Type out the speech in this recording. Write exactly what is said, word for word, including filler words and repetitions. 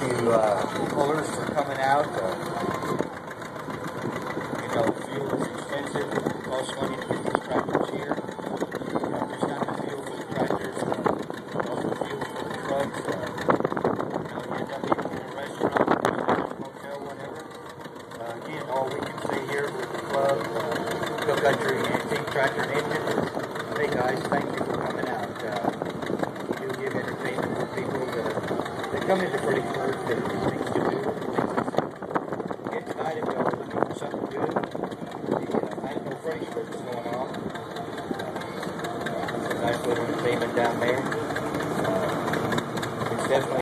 you uh, pullers for coming out. Uh, you know, fuel is expensive. It costs money to get these tractors here. You know, there's not the fuel for the tractors, uh, also fuel for the trucks. Uh, you know, you end up eating in a restaurant, a motel, whatever. Uh, again, all we can say here with the club, uh, Hill Country Antique Tractor and Engine, is, hey guys, thank you for coming out. Uh, you do give entertainment to people that are, they come into Fredericksburg, there's things to do, things to get tonight if y'all are looking for something good. The uh, I know Fredericksburg is going on. Uh, nice little entertainment down there. Uh, it's definitely